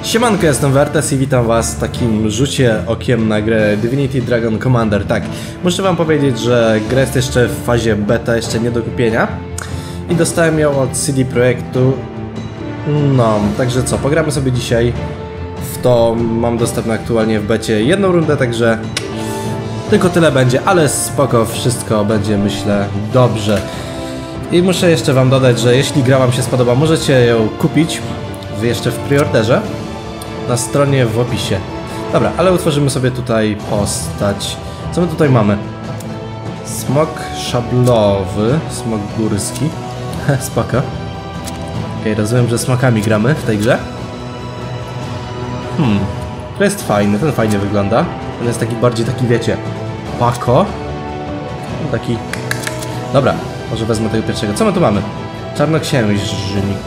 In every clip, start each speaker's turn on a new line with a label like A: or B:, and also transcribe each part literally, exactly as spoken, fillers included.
A: Siemanko, jestem Wertes i witam was w takim rzucie okiem na grę Divinity Dragon Commander. Tak, muszę wam powiedzieć, że gra jest jeszcze w fazie beta, jeszcze nie do kupienia. I dostałem ją od C D Projektu. No, także co, pogramy sobie dzisiaj w to. Mam dostępne aktualnie w becie jedną rundę, także tylko tyle będzie, ale spoko, wszystko będzie, myślę, dobrze. I muszę jeszcze wam dodać, że jeśli gra wam się spodoba, możecie ją kupić jeszcze w preorderze na stronie w opisie. Dobra, ale utworzymy sobie tutaj postać. Co my tutaj mamy? Smok szablowy, smok górski. Spoko. Okej, okay, rozumiem, że smokami gramy w tej grze. Hmm, to jest fajny, ten fajnie wygląda. Ten jest taki bardziej taki, wiecie, pako. Taki... Dobra, może wezmę tego pierwszego. Co my tu mamy? Czarnoksiężnik.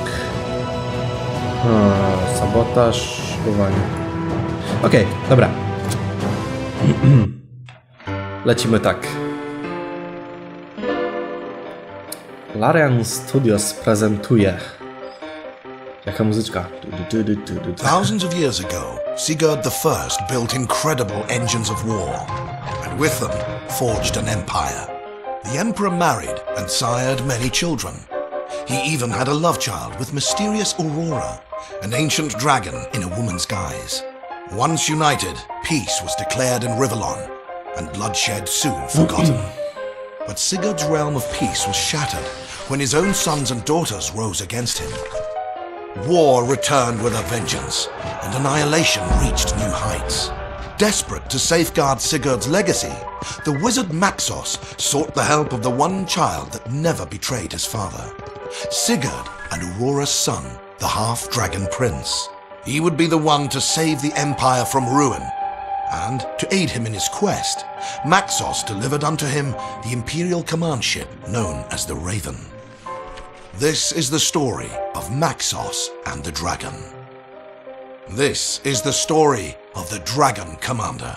A: Hmm, sabotaż, szybowanie. Okej, okay, dobra. Lecimy tak. Larian Studios prezentuje. Jaka muzyczka?
B: Thousands of years ago, Sigurd the First built incredible engines of war, and with them forged an empire. The emperor married and sired many children. He even had a love child with mysterious Aurora, an ancient dragon in a woman's guise. Once united, peace was declared in Rivellon, and bloodshed soon forgotten. But Sigurd's realm of peace was shattered when his own sons and daughters rose against him. War returned with a vengeance, and annihilation reached new heights. Desperate to safeguard Sigurd's legacy, the wizard Maxos sought the help of the one child that never betrayed his father. Sigurd and Aurora's son, the half-dragon prince. He would be the one to save the empire from ruin, and to aid him in his quest, Maxos delivered unto him the imperial command ship known as the Raven. This is the story of Maxos and the dragon. This is the story of the Dragon Commander.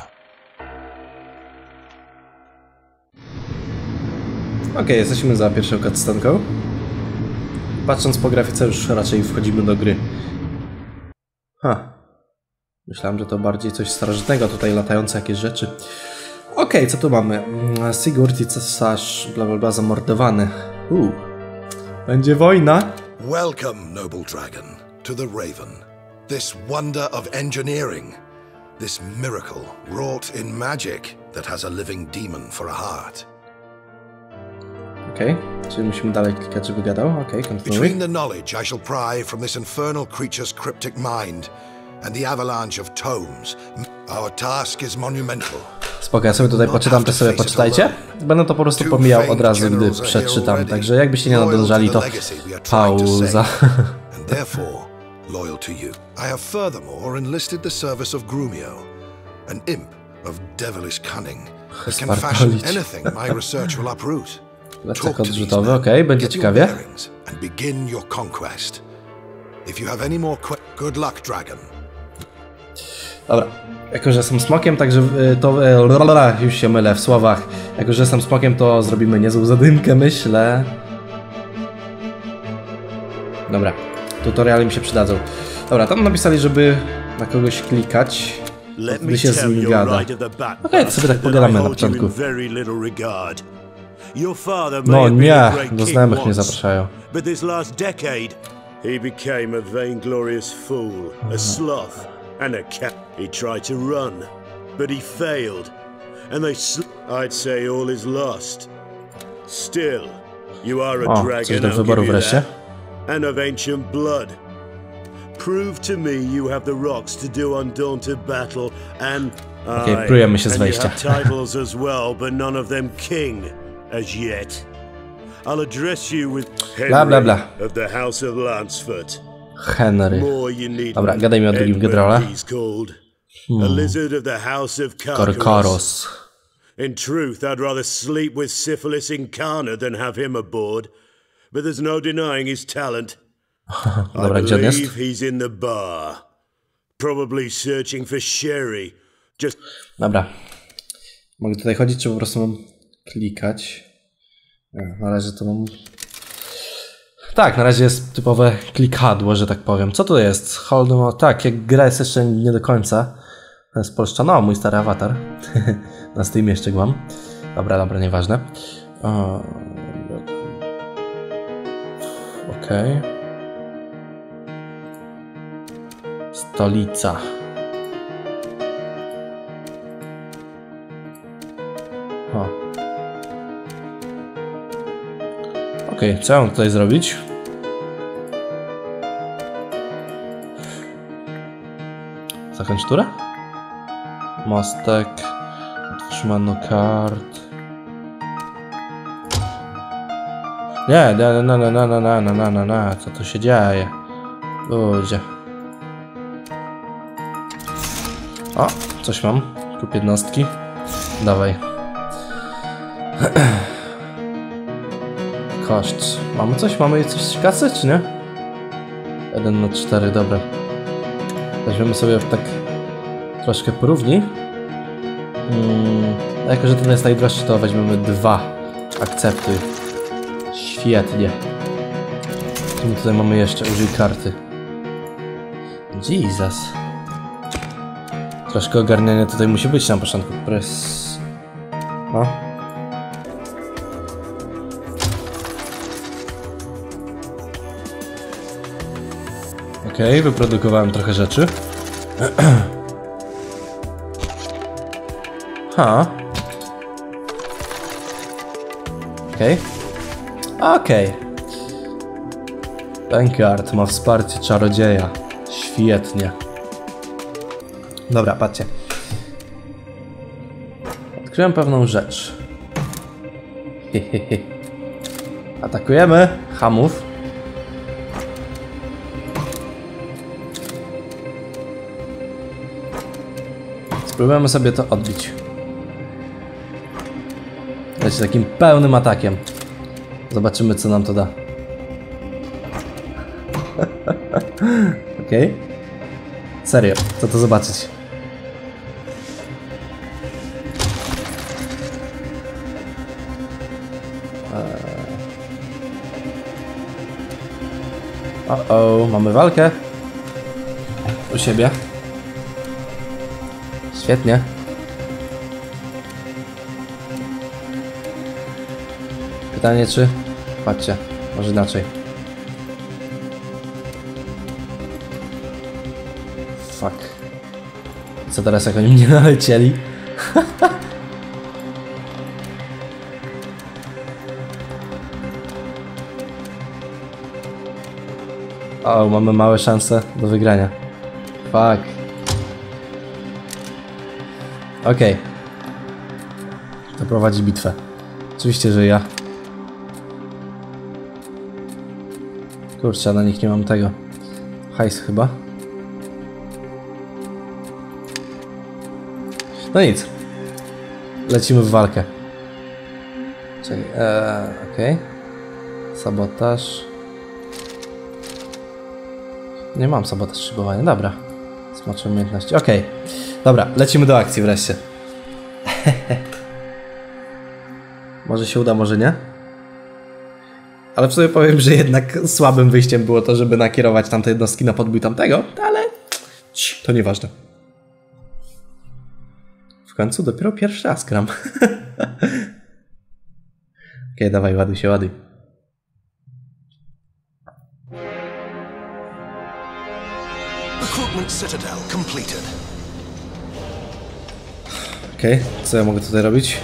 A: Okej, okay, jesteśmy za pierwszą cutscenką. Patrząc po grafice, już raczej wchodzimy do gry. Ha. Myślałem, że to bardziej coś starożytnego, tutaj latające jakieś rzeczy. Okej, okay, co tu mamy? Sigurd i cesarz, bla bla bla, zamordowany. Uh. Będzie wojna.
B: Welcome, noble dragon, to the Raven. This wonder of engineering. This miracle wrought in magic that has a living demon for a heart.
A: Okej, okay. Czyli musimy dalej klikać, żeby gadał? Okej, okay, kontynuuj.
B: Between the knowledge I shall pry from this infernal creature's cryptic mind and the avalanche of tomes, our task is monumental.
A: Spoko, ja sobie tutaj poczytam, to sobie poczytajcie. Będę to po prostu pomijał od razu, gdy przeczytam, także jakbyście nie nadążali, to pauza.
B: Loyal to you. I have furthermore enlisted the service of Grumio, an imp of devilish cunning that can fashion anything my research will uproot.
A: Lecek odrzutowy, okej, okay, będzie ciekawie.
B: And begin your conquest. If you have any more good luck, dragon.
A: Dobra, jako że jestem smokiem, także to już się mylę w słowach. Jako że jestem smokiem, to zrobimy niezłą zadymkę, myślę. Dobra. Tutoriale mi się przydadzą. Dobra, tam napisali, żeby na kogoś klikać, gdy się z nim gada. Okej, okay, to sobie tak pogadamy na początku. No nie, do znajomych mnie zapraszają.
C: He became a vainglorious fool, a sloth, and a cat. He tried to run, but he failed, and they sl I'd say all is lost. Still, you are a dragon, I'll give you that. And of ancient blood. Prove to me you have the rocks to do undaunted battle, and
A: okay, próbujemy się z wejścia.
C: And you have titles as well, but none of them king as yet. I'll address you with Henry bla, bla, bla. of the House of Lansford.
A: Henry. Dobra, gadaj mi o drugim generale.
C: Hmm. A lizard of the House of Karkaros. In truth, I'd rather sleep with Syphilis Incarnate than have him aboard. But there's no denying his talent.
A: Dobra,
C: I believe he's in the bar. Probably searching for sherry. Just...
A: Dobra. Mogę tutaj chodzić, czy po prostu mam klikać? Na razie to mam... Tak, na razie jest typowe klikadło, że tak powiem. Co to jest? Hold on, tak, jak gra jest jeszcze nie do końca spolszczona. O, mój stary awatar. Na Steamie jeszcze go mam. Dobra, dobra, nieważne. Okej. Okay. Stolica. O. Okej, okay, co ja mam tutaj zrobić? Zakończ turę? Mostek. Otwórz menu kart. Nie, nie, nie, nie, nie, nie, nie, nie, nie, nie, co tu się dzieje? Ludzie. O, coś mam. Kup jednostki. Dawaj. Koszt. Mamy coś? Mamy coś kasy, czy nie? jeden na cztery, dobra. Weźmiemy sobie tak troszkę porówni. Hmm, a jako, że ten jest najdroższy, to weźmiemy dwa. Akceptuj. Świetnie. Co my tutaj mamy jeszcze? Użyj karty. Jesus. Troszkę ogarniania tutaj musi być na początku. Press. No. Okej, okay, wyprodukowałem trochę rzeczy. Ha. Okej. Okay. Okej. Okay. Bankard ma wsparcie czarodzieja. Świetnie. Dobra, patrzcie. Odkryłem pewną rzecz. Hehehe. Atakujemy hamów. Spróbujemy sobie to odbić. Leci takim pełnym atakiem. Zobaczymy, co nam to da. Okej. Okay. Serio, chcę to zobaczyć. O, o, mamy walkę. U siebie. Świetnie. Pytanie, czy... Patrzcie, może inaczej. Fuck. Co teraz, jak oni mnie nalecieli? O, mamy małe szanse do wygrania. Fuck. Okej. Okay. To prowadzi bitwę. Oczywiście, że ja. Kurczę, na nich nie mam tego. Hajs chyba. No nic. Lecimy w walkę. Czekaj, eee, okej. Okay. Sabotaż. Nie mam sabotaż szybowania, dobra. Smaczne umiejętności, okej. Okay. Dobra, lecimy do akcji wreszcie. Może się uda, może nie. Ale w sobie powiem, że jednak słabym wyjściem było to, żeby nakierować tamte jednostki na podbój tamtego, ale to nieważne. W końcu dopiero pierwszy raz gram. Okej, okay, dawaj, ładuj się, ładuj.
B: Recruitment Citadel completed.
A: Okej, okay, co ja mogę tutaj robić?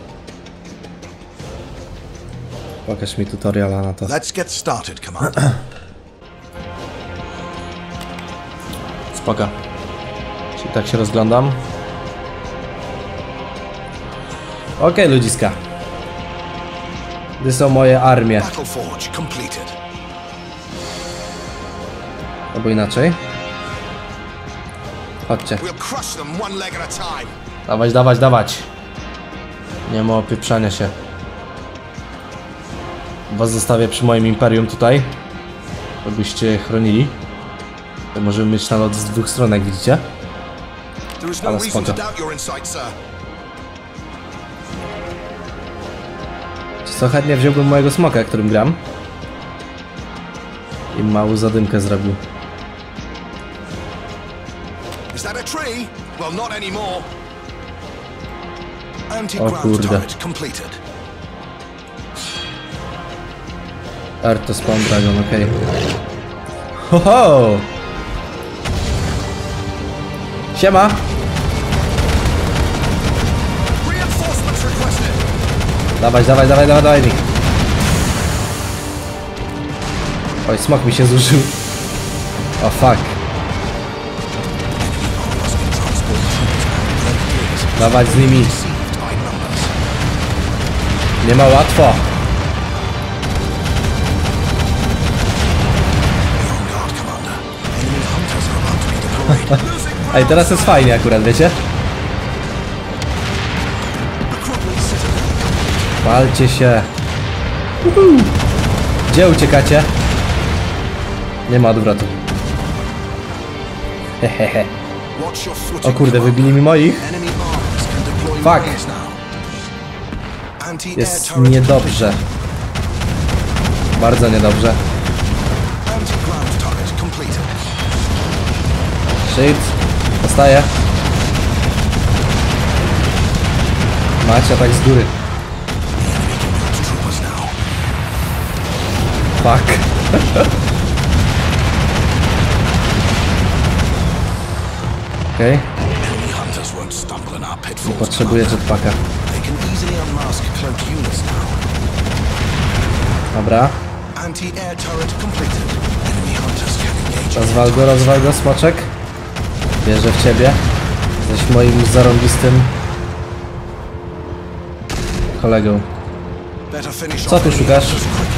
A: Pokaż mi tutoriala na to.
B: Let's get started, Commander.
A: Spoko. Czyli tak się rozglądam. Okej, okay, ludziska. Gdzie są moje armie? Albo inaczej. Chodźcie. Dawać, dawać, dawać. Nie ma opieprzania się. Was zostawię przy moim imperium tutaj, żebyście chronili. To możemy mieć nalot z dwóch stron, jak widzicie. Ale spoko. Co, chętnie wziąłbym mojego smoka, którym gram. I małą zadymkę zrobił.
B: Is that a tree? Well, not anymore.
A: O
B: Anti-ground
A: kurde.
B: turret completed.
A: Art to spawn dragon, okej. Okay. Ho ho! Siema!
B: Reinforcements requested.
A: Dawaj, dawaj, dawaj, dawaj, dawaj mi. Oj, smok mi się zużył. O fuck. Dawać z nimi. Nie ma łatwo. Ej, teraz jest fajnie akurat, wiecie? Walcie się. Uhu. Gdzie uciekacie? Nie ma odwrotu. Hehehe. O kurde, wybili mi moich. Fuck. Jest niedobrze. Bardzo niedobrze. Shit. Dostaję. Macie atak z góry. Fuck. Okej. Okay. Nie potrzebuję jetpacka. Dobra. Rozwal go, rozwal go, smoczek. Wierzę w ciebie. Jesteś moim zarąbistym kolegą. Co tu szukasz?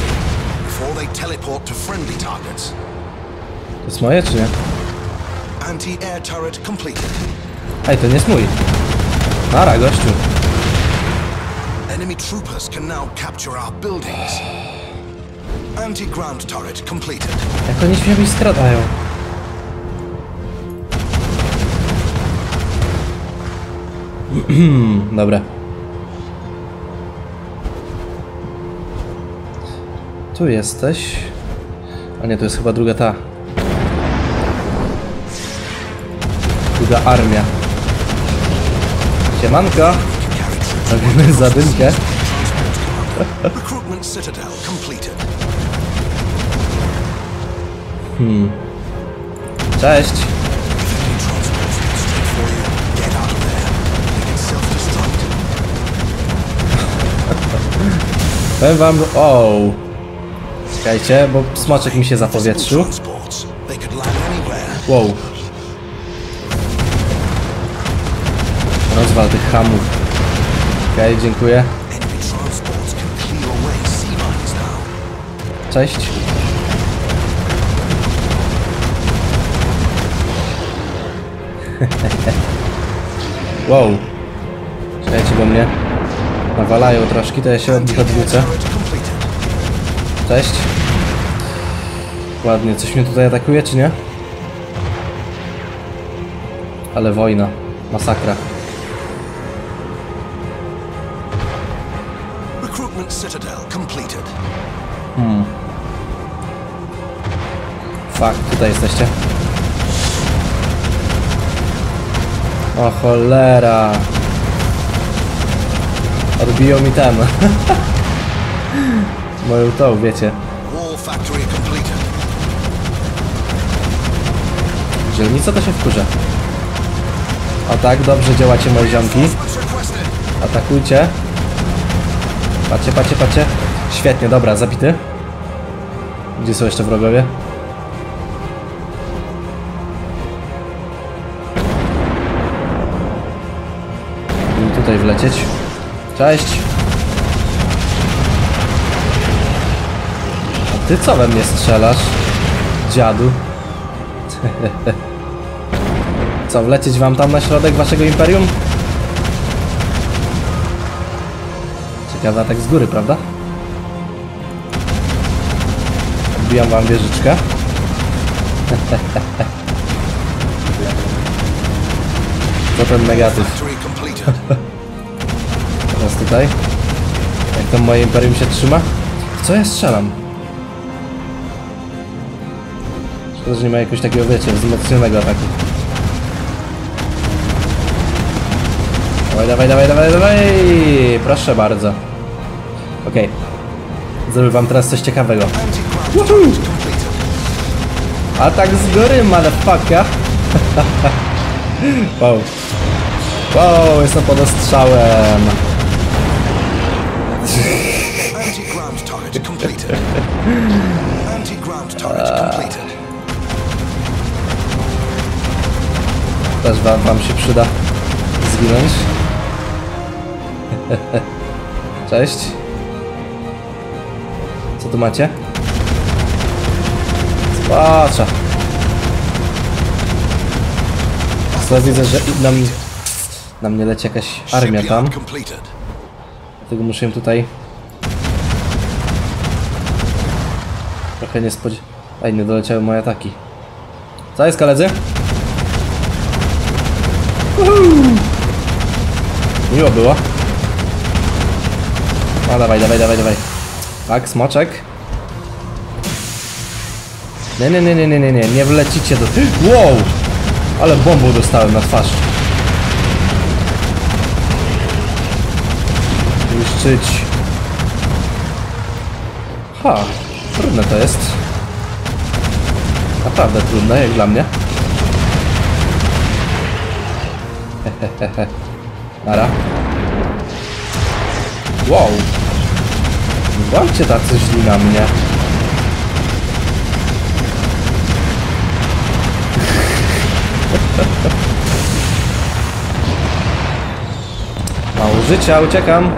A: To jest moje, czy nie? Ej, to nie jest mój. Nara, gościu.
B: Enemy troopers can now capture our buildings. Anti-ground turret completed.
A: Jak oni śmiało skradają. Dobra. Tu jesteś. A nie, to jest chyba druga ta. Druga armia. Siemanko. Robimy zadymkę. Hmm. Cześć. Powiem wam... O. Czekajcie, bo smoczek mi się zapowietrzył. Wow. Rozwal tych hamów. Okej, okay, dziękuję. Cześć. Wow. Czekajcie, bo mnie nawalają troszkę, to ja się od nich odwrócę. Cześć. Ładnie, coś mnie tutaj atakuje, czy nie? Ale wojna. Masakra. Hmm. Fuck, tutaj jesteście. O cholera. Odbiją mi ten. Moją tą, wiecie. Dzielnica to się wkurza. O tak, dobrze działacie, moje ziomki. Atakujcie. Patrzcie, patrzcie, patrzcie. Świetnie, dobra, zabity. Gdzie są jeszcze wrogowie? I tutaj wlecieć. Cześć. A ty co we mnie strzelasz? Dziadu. Co, wlecieć wam tam na środek waszego imperium? Ciekawy atak z góry, prawda? Odbijam wam wieżyczkę. To ten negatyw. Teraz tutaj. Jak tam moje imperium się trzyma? W co ja strzelam? To też nie ma jakiegoś takiego, wiecie, wzmocnionego ataku. Dawaj, dawaj, dawaj, dawaj, dawaj! Proszę bardzo. Okej. Okay. Zrobię wam teraz coś ciekawego. Woohoo! Atak z góry, motherfucker! Wow. Wow, jestem pod ostrzałem.
B: Anti-ground turret completed. Anti-ground turret completed.
A: Też wam, wam się przyda zginąć. Cześć. Co tu macie? Patrzę. Teraz widzę, że nam, na mnie leci jakaś armia tam. Dlatego muszę im tutaj trochę nie spodziewać. Ej, nie doleciały moje ataki. Co jest, koledzy? Uhu! Miło było. No dawaj, dawaj, dawaj, dawaj. Tak, smoczek. Nie, nie, nie, nie, nie, nie, nie, nie wlecicie do... Wow! Ale bombą dostałem na twarz. Niszczyć. Ha, trudne to jest. Naprawdę trudne, jak dla mnie. Hehehe. Nara. Wow. Nie bądźcie tacy źli na mnie. Mało życia, uciekam.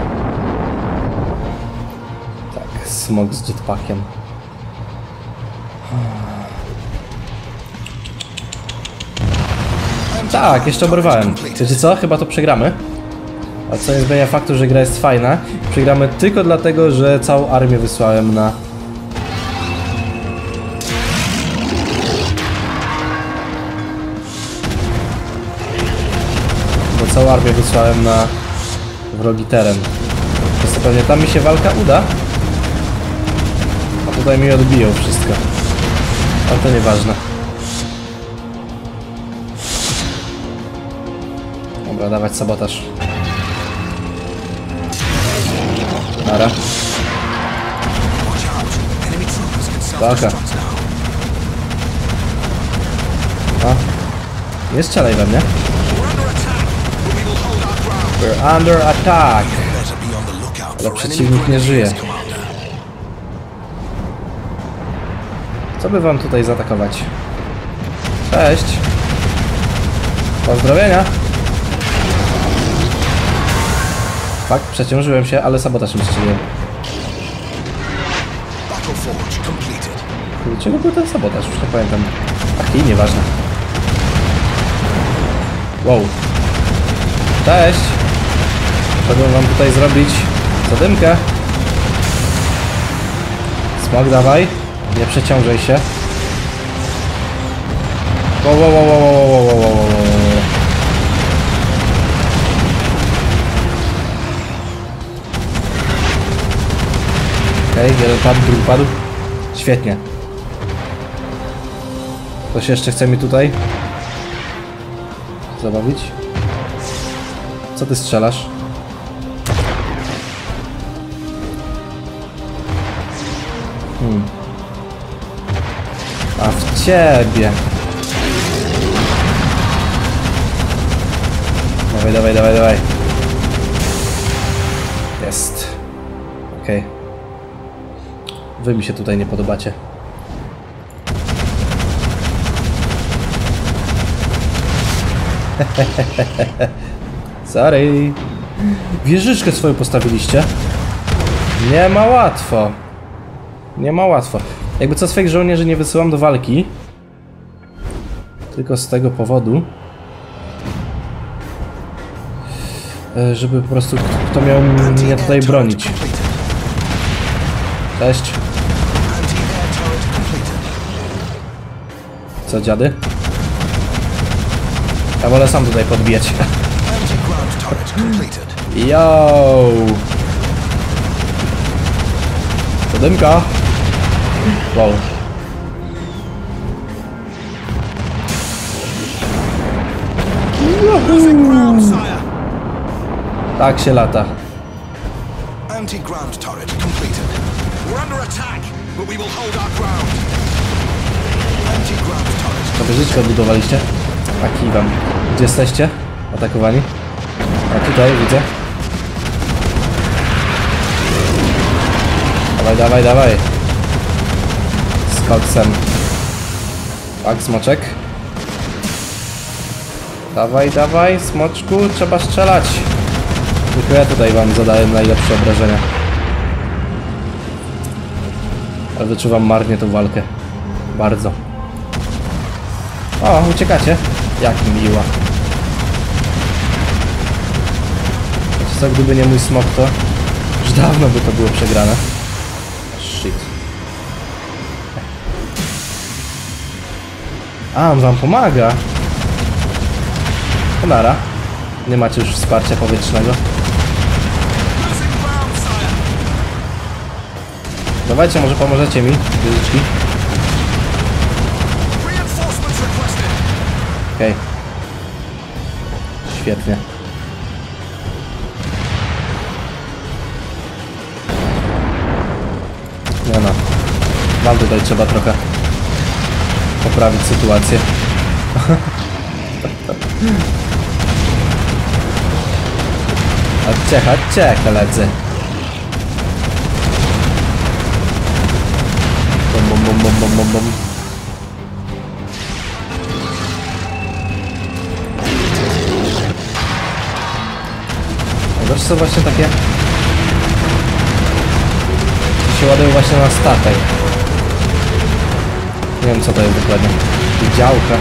A: Tak, smog z jetpackiem. Tak, jeszcze oberwałem. Wiecie co? Chyba to przegramy. A co nie zmienia faktu, że gra jest fajna. Przegramy tylko dlatego, że całą armię wysłałem na... Bo całą armię wysłałem na wrogi teren. Więc to pewnie tam mi się walka uda. A tutaj mi odbiją wszystko. Ale to nieważne. Dobra, dawać sabotaż. Nara. Taka. A. Nie strzelaj we mnie. We're under attack. Ale przeciwnik nie żyje. Co by wam tutaj zaatakować? Cześć. Pozdrowienia. Fakt, przeciążyłem się, ale sabotaż mi strzeliłem. Dlaczego był ten sabotaż? Już nie pamiętam. Ach, i nieważne. Wow. Cześć! Chciałbym wam tutaj zrobić zadymkę. Smok, dawaj. Nie przeciążaj się. Wow, wow, wow, wow, wow, wow, wow, wow, wow. Okej, okay, jeden padł, drugi padł. Świetnie. Ktoś jeszcze chce mi tutaj zabawić? Co ty strzelasz? Hmm. A w ciebie. Dawaj, dawaj, dawaj, dawaj. Jest. Okej. Okay. Wy mi się tutaj nie podobacie. Sorry. Wieżyczkę swoją postawiliście. Nie ma łatwo. Nie ma łatwo. Jakby co, swoich żołnierzy nie wysyłam do walki. Tylko z tego powodu, żeby po prostu kto miał mnie tutaj bronić. Cześć. Co, dziady? Ja wolę sam tutaj podbijać. Yo! Podymka! Wow. Tak się lata.
B: Anti-ground turret completed. We're under attack, but we will hold our ground. Anti-ground turret.
A: To wieżyczkę odbudowaliście? A kiwam. Gdzie jesteście? Atakowani? A tutaj widzę. Dawaj, dawaj, dawaj. Z koksem. Tak, smoczek. Dawaj, dawaj, smoczku, trzeba strzelać. Tylko ja tutaj wam zadałem najlepsze obrażenia. Ale wyczuwam marnie tą walkę. Bardzo. O, uciekacie? Jak miła. Co, gdyby nie mój smok, to już dawno by to było przegrane. Shit. A, on wam pomaga. Konara. Nie macie już wsparcia powietrznego. Dawajcie, może pomożecie mi, wieżyczki. Okej. Okay. Świetnie. Nie no. Wam tutaj trzeba trochę poprawić sytuację. Chodźcie, chodźcie, koledzy. Bum, bum, bum, bum, bum, bum, bum. Wiesz co, właśnie takie... To się ładuje właśnie na statek. Nie wiem co to jest dokładnie. Działka.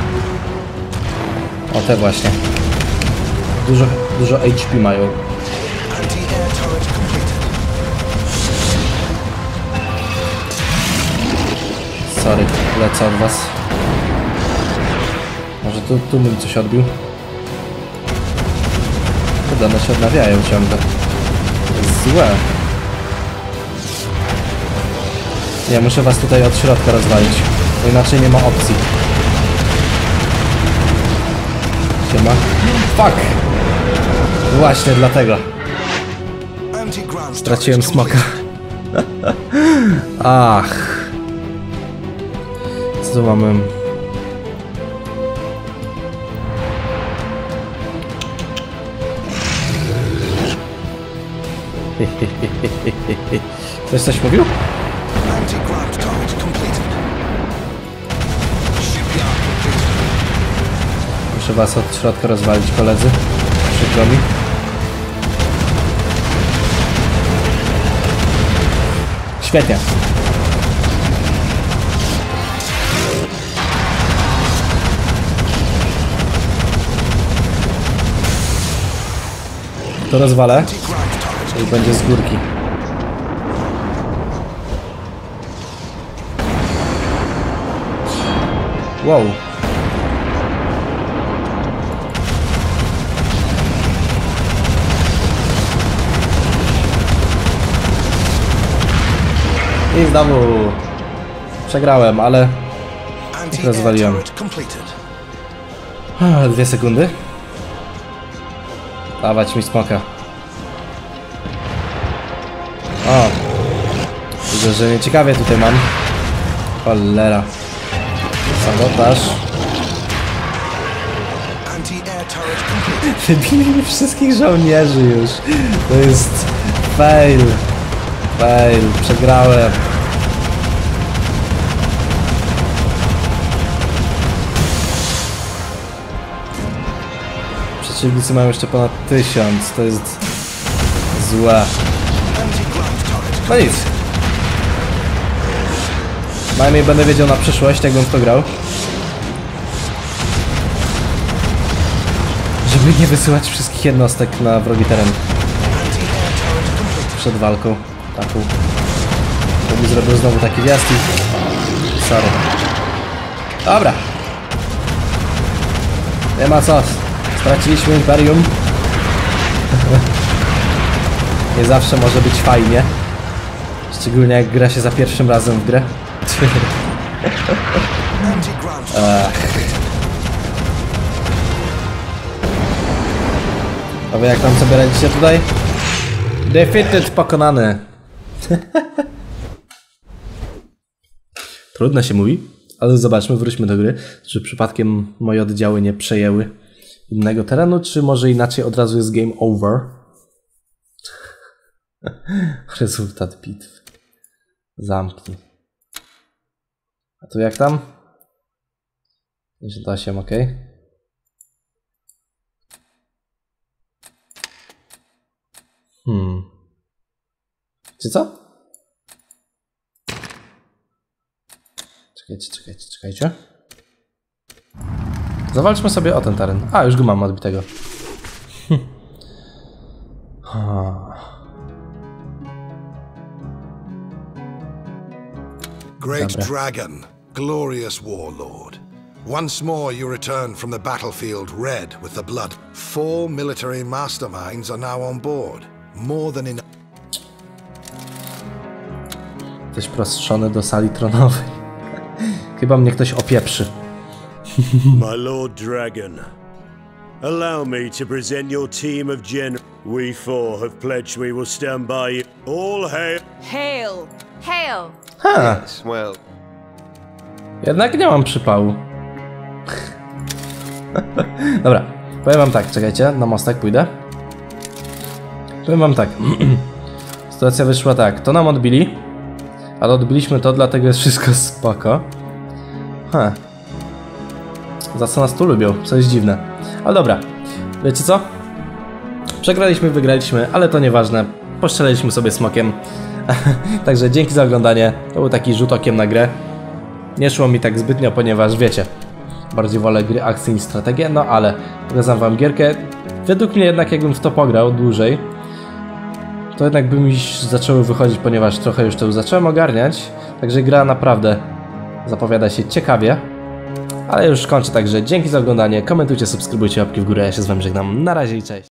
A: O, te właśnie. Dużo, dużo H P mają. Sorry, lecę od was. Może tu, tu bym coś odbił. Kurde, one się odnawiają ciągle. To jest złe. Nie, muszę was tutaj od środka rozwalić. Bo inaczej nie ma opcji. Siema. Fuck! Właśnie dlatego. Straciłem smoka. Ach. Co tu mamy? Ktoś coś mówił? Muszę was od środka rozwalić, koledzy. Przykro mi. Świetnie. To rozwalę i będzie z górki. Wow. I znowu przegrałem, ale ich rozwaliłem. Dwie sekundy. Dawać mi smoka. O! Widzę, że nieciekawie tutaj mam. Cholera. Sabotaż. Wybili mi wszystkich żołnierzy już. To jest fail. Fail. Przegrałem. Przeciwnicy mają jeszcze ponad tysiąc. To jest złe. No nic. Najmniej będę wiedział na przyszłość, jakbym w to grał. Żeby nie wysyłać wszystkich jednostek na wrogi teren. Przed walką taką. To mi zrobił znowu taki wjazd i... Sorry. Dobra. Nie ma co. Straciliśmy Imperium. Nie zawsze może być fajnie. Szczególnie jak gra się za pierwszym razem w grę. Ech. A wy jak tam sobie radzicie tutaj? Defeated, pokonany. Trudno się mówi, ale zobaczmy, wróćmy do gry. Czy przypadkiem moje oddziały nie przejęły innego terenu, czy może inaczej od razu jest game over? Rezultat bitwy. Zamknij. A tu jak tam? pięćdziesiąt osiem, ok. Hmm. Czy co? Czekajcie, czekajcie, czekajcie. Zawalczmy sobie o ten teren. A, już go mam odbitego.
B: Great
A: Dobra.
B: Dragon, glorious warlord. Once more you return from the battlefield red with the blood. Four military masterminds are now on board. More than enough.
A: Jesteś prostrzony do sali tronowej. Chyba mnie ktoś opieprzy.
C: My Lord Dragon, allow me to present your team of gen. We four have pledged we will stand by you. All hail.
D: Hail! Hail!
A: Ha!
E: Yes, well,
A: Jednak nie mam przypału. Dobra, powiem wam tak, czekajcie, na mostek pójdę. Powiem wam tak. Sytuacja wyszła tak, to nam odbili, ale odbiliśmy to, dlatego jest wszystko spoko. Ha. Za co nas tu lubią, co jest dziwne. Ale dobra, wiecie co? Przegraliśmy, wygraliśmy, ale to nieważne. Postrzeliliśmy sobie smokiem. Także dzięki za oglądanie. To był taki rzut okiem na grę. Nie szło mi tak zbytnio, ponieważ wiecie, bardziej wolę gry akcji niż strategię, no ale pokazam wam gierkę. Według mnie jednak jakbym w to pograł dłużej, to jednak by mi zaczęły wychodzić, ponieważ trochę już to już zacząłem ogarniać. Także gra naprawdę zapowiada się ciekawie. Ale już kończę, także dzięki za oglądanie, komentujcie, subskrybujcie, łapki w górę, ja się z wami żegnam, na razie i cześć.